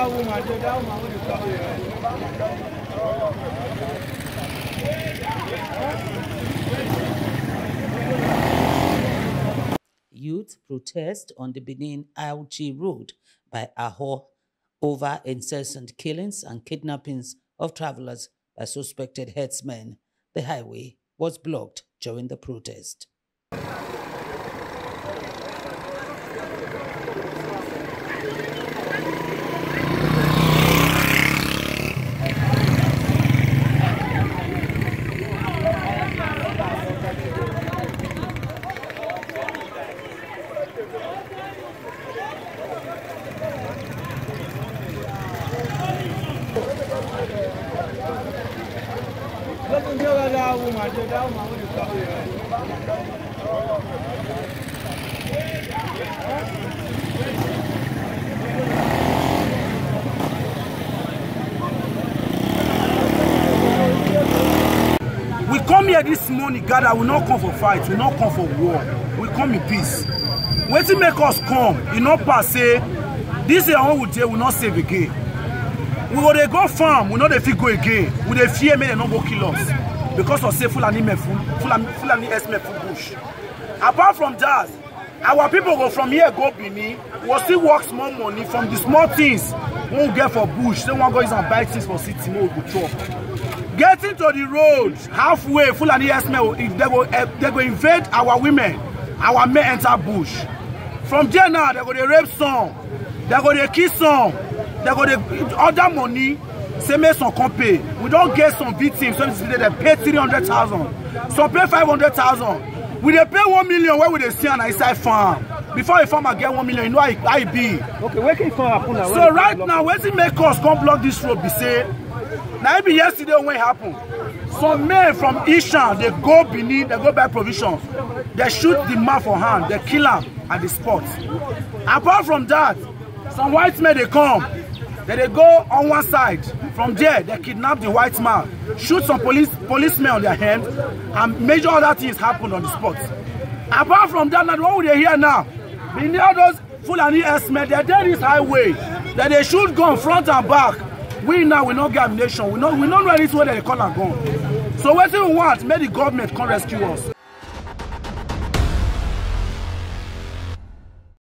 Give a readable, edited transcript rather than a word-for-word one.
Youth protest on the Benin-Auchi Road by Aho over incessant killings and kidnappings of travelers by suspected herdsmen. The highway was blocked during the protest. We come here this morning, gather. We not come for fight, we not come for war. We come in peace. Wetin make us come, you know, pass say this is how we do, we not save again. We go dey go farm, we know they fit go again. We dey fear make they not go kill us because of say Fulani herdsmen full bush. Apart from that, our people go from here go Benin. We still work small money from the small things we get for bush. They want to go and buy things for city, we go chop. Getting to the road halfway, Fulani herdsmen they go invade our women, our men enter bush. From there now, they go to rape some, they go to kill some, they go to other money. Say make some come pay. We don't get some victims. So they pay 300,000. Some pay 500,000. We they pay 1 million where we they see on inside farm. Before a farmer get 1 million, you know how it be. Okay, where can you happen now? So right now, when it make us come block this road, we say, now it be yesterday when it happened. Some men from Ishan, they go Benin, they go buy provisions. They shoot the man for hand, they kill him at the spot. Apart from that, some white men they come. Then they go on one side. From there, they kidnap the white man, shoot some policemen on their hand, and major other things happen on the spot. Apart from that, now what we they hear now? We know those Fulani herdsmen, they're there this highway. That they shoot gun front and back. We now will not get ammunition. We don't know anything where they call and gun. So what do we want? May the government come rescue us.